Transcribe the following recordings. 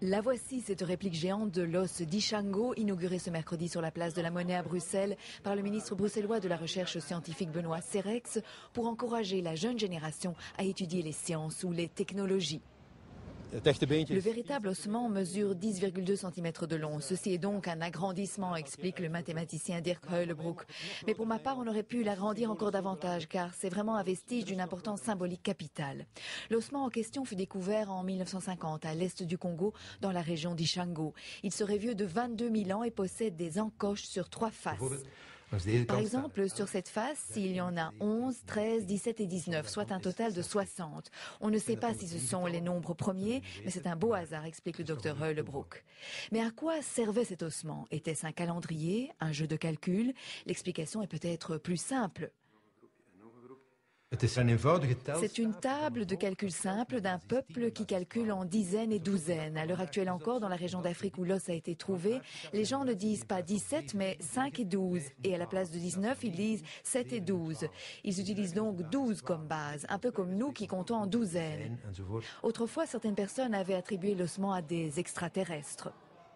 La voici, cette réplique géante de l'os d'Ishango, inaugurée ce mercredi sur la place de la Monnaie à Bruxelles par le ministre bruxellois de la Recherche scientifique Benoît Serex pour encourager la jeune génération à étudier les sciences ou les technologies. Le véritable ossement mesure 10,2 cm de long. Ceci est donc un agrandissement, explique le mathématicien Dirk Heulebroek. Mais pour ma part, on aurait pu l'agrandir encore davantage car c'est vraiment un vestige d'une importance symbolique capitale. L'ossement en question fut découvert en 1950 à l'est du Congo, dans la région d'Ishango. Il serait vieux de 22 000 ans et possède des encoches sur 3 faces. Par exemple, sur cette face, il y en a 11, 13, 17 et 19, soit un total de 60. On ne sait pas si ce sont les nombres premiers, mais c'est un beau hasard, explique le docteur Heulebroek. Mais à quoi servait cet ossement? Était-ce un calendrier, un jeu de calcul? L'explication est peut-être plus simple. C'est une table de calcul simple d'un peuple qui calcule en dizaines et douzaines. À l'heure actuelle encore, dans la région d'Afrique où l'os a été trouvé, les gens ne disent pas 17 mais 5 et 12. Et à la place de 19, ils disent 7 et 12. Ils utilisent donc 12 comme base, un peu comme nous qui comptons en douzaines. Autrefois, certaines personnes avaient attribué l'ossement à des extraterrestres.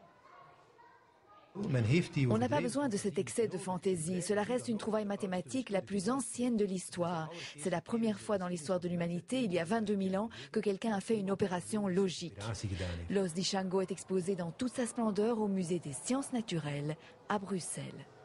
On n'a pas besoin de cet excès de fantaisie. Cela reste une trouvaille mathématique la plus ancienne de l'histoire. C'est la première fois dans l'histoire de l'humanité, il y a 22 000 ans, que quelqu'un a fait une opération logique. L'os d'Ishango est exposé dans toute sa splendeur au musée des sciences naturelles à Bruxelles.